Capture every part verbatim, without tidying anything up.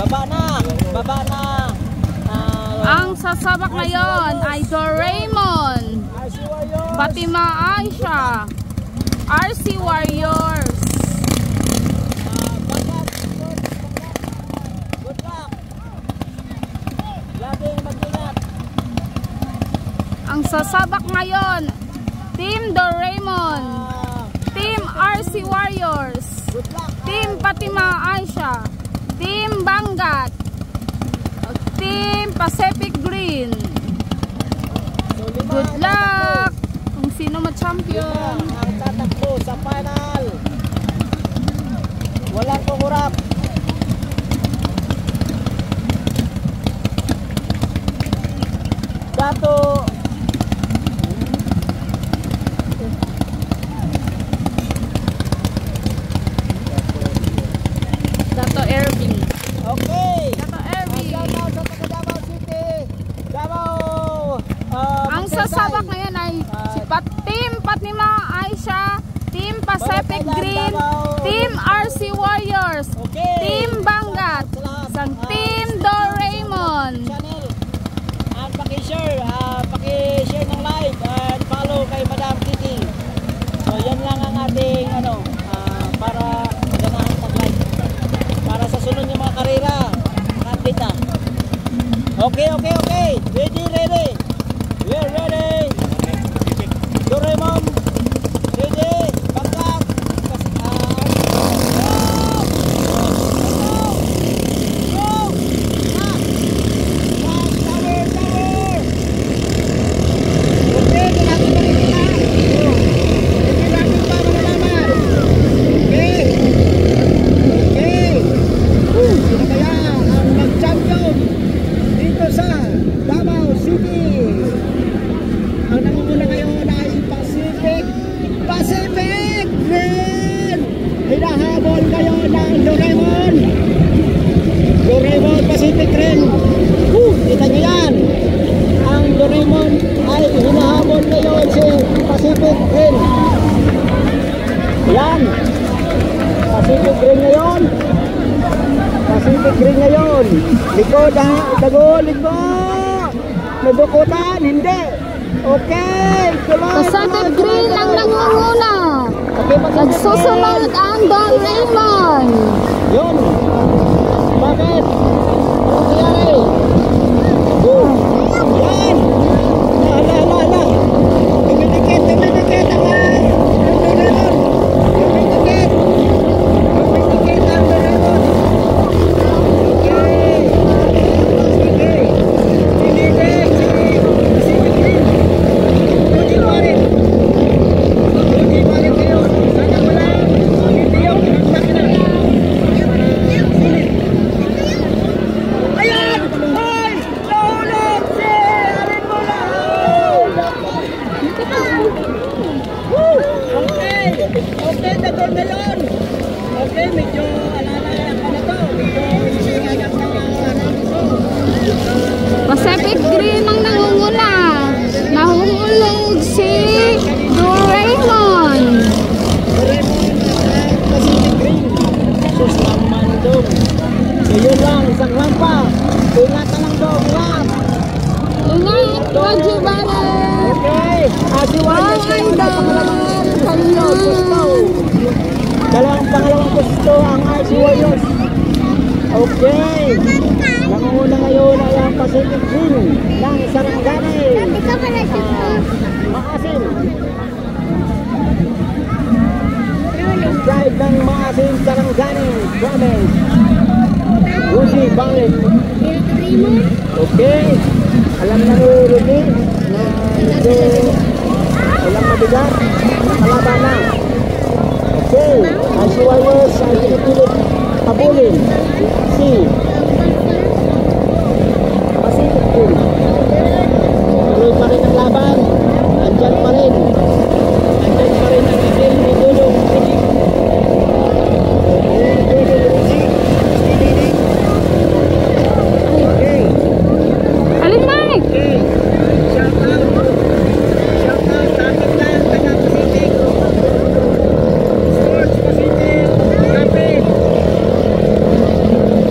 Baba na! Baba na! Ang sasabak ngayon ay Doraemon, Fatima Aisha, R C Warriors. Good luck! Laging mag-ingat. Ang sasabak ngayon, Team Doraemon, Team R C Warriors, Team Fatima Aisha, Team Bangat, Team Pacific Green. Good luck kung sino ma-champion. Ang tatakbo sa final. Walang kukurap. Dato Dato Irving. Okay. Dato Irving. Davao sa taga Davao City. Davao. Uh, Ang sasabak ngayon ay si Pat Team Fatima Aisha, Team Pacific Green, Team R C Warriors, Team Bangat, isang Team Doraemon. Channel. And paki-share, uh, paki-share ng live and follow kay Madam Kitty. So yan lang ang ating ano uh, para maganahan tag-live. Para sa sunod yung mga karera, update na. Okay, okay, okay. Ready, ready. We're ready. Doraemon. Ready. Bangat. Pacific Green! Hinahabol kayo ng Doraemon! Doraemon Pacific Green! Uh, kita nyo yan! Ang Doraemon ay hinahabol ngayon si Pacific Green! Yan! Pacific Green ngayon! Pacific Green ngayon! Likod ha! Dago! Likod! Nadukutan! Hindi! Okay! Pacific Green ang nangunguna. Nagsusunod ang Doraemon. Yun. Bakit? Ano nangyari? Uh, yan. Hala, hala, hala. Dumidikit, dumidikit ang Doraemon. Dumidikit. Dumidikit ang Doraemon. Okay. Okay. Dinidik. Pacific Green. Hindi pa rin. Hindi pa rin kayo. Sana wala. Hindi yung pinagsak na. Ayan! Ay! Nahulog si Arin Mula! Woo! Okay! Okay, dator na yun! Okay, medyo alala pa na to. Medyo sinagap na yung alam ito. Pacific Green ang nangunguna. Nahulog si Doraemon. Pacific Green. Sus naman doon. So yun lang, isang lampa. Ingatan lang doon, ingat. Ingat, Wajibana. Okay. Ati Warriors Ay, kayo na pangalawang Kanya. gusto. Dalawang pangalawang gusto ang R C Warriors. Okay. Nangunguna ngayon ay ang Pacific Green ng Sarangani. Uh, Maasin. Drive ng Maasin Sarangani. Promise. Rudy Bangit. Okay. Alam na ni Rudy na medyo walang mabigat. Nakalaban na. Okay. R C Warriors ay pinipilit habulin si Pacific Green. Tuloy pa rin ang laban. Andyan pa rin. Andyan pa rin ang itin ni Dulong. Okay. Alin, Mike? Okay. Shout out. Shout out sa akin lang. Taga Pacific. Sports Pacific. Kapit.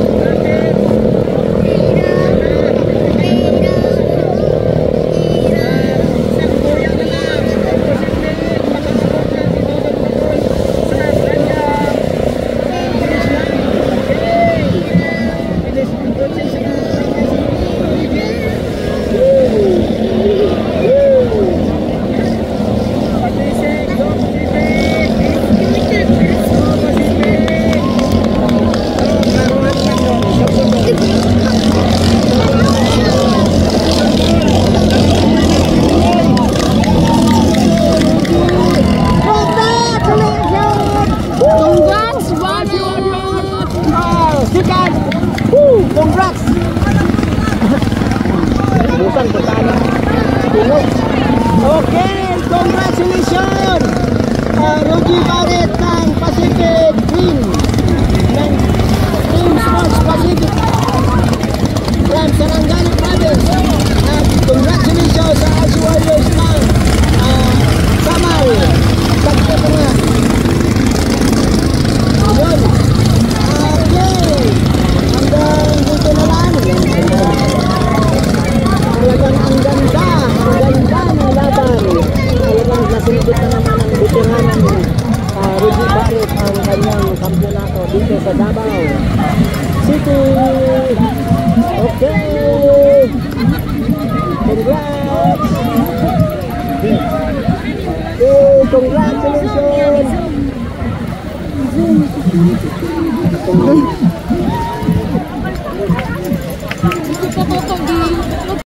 uh, Rudy Barret ng Pacific Green ng Team Sports Pacific from Sarangani Province. At congratulations sa Arsi Warriors ng uh, Samar. Sakto ko nga. Ayun. Okay. Hanggang dito na lang. Talagang ang ganda. Ang ganda ng laban. Talagang nasunod na naman ang veteranan uh, Rudy Barret ang kanyang kampyonato dito sa Davao City. Okay. Congrats. Okay, congratulations.